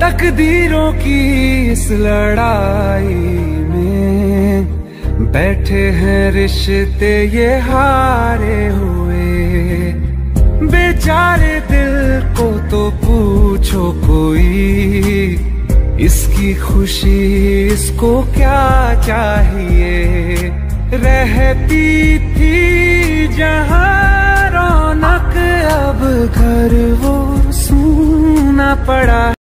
तकदीरों की इस लड़ाई में बैठे हैं रिश्ते ये हारे हुए। बेचारे दिल को तो पूछो कोई, इसकी खुशी इसको क्या चाहिए। रहती थी जहाँ रौनक अब घर वो सूना पड़ा।